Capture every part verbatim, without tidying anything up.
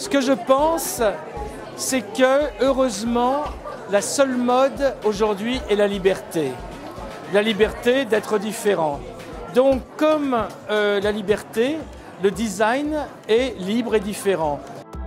Ce que je pense, c'est que, heureusement, la seule mode aujourd'hui est la liberté. La liberté d'être différent. Donc, comme euh, la liberté, le design est libre et différent.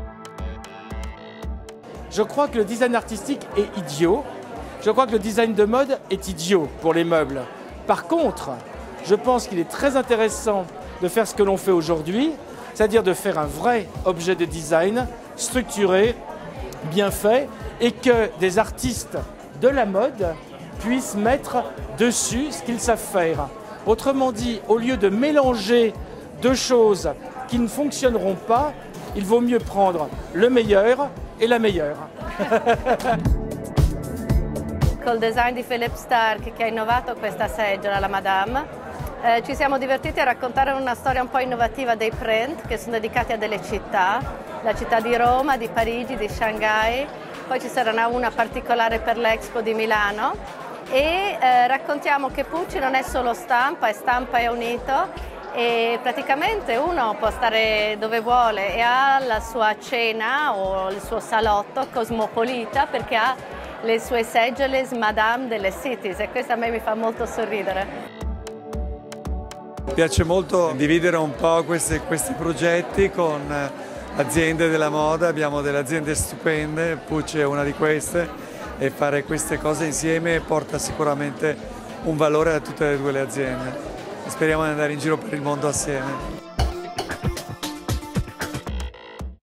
Je crois que le design artistique est idiot. Je crois que le design de mode est idiot pour les meubles. Par contre, je pense qu'il est très intéressant de faire ce que l'on fait aujourd'hui, c'est-à-dire de faire un vrai objet de design structuré, bien fait, et que des artistes de la mode puissent mettre dessus ce qu'ils savent faire. Autrement dit, au lieu de mélanger deux choses qui ne fonctionneront pas, il vaut mieux prendre le meilleur et la meilleure. Col design di Philippe Starck, che ha innovato questa seggiola, la Madame, eh, ci siamo divertiti a raccontare una storia un po' innovativa dei print che sono dedicati a delle città, la città di Roma, di Parigi, di Shanghai, poi ci sarà una particolare per l'Expo di Milano e eh, raccontiamo che Pucci non è solo stampa, è stampa e unito e praticamente uno può stare dove vuole e ha la sua cena o il suo salotto cosmopolita perché ha le sue seggiole Madame delle cities e questo a me mi fa molto sorridere. Mi piace molto dividere un po' questi, questi progetti con aziende della moda, abbiamo delle aziende stupende, Pucci è una di queste e fare queste cose insieme porta sicuramente un valore a tutte e due le aziende. Speriamo di andare in giro per il mondo assieme.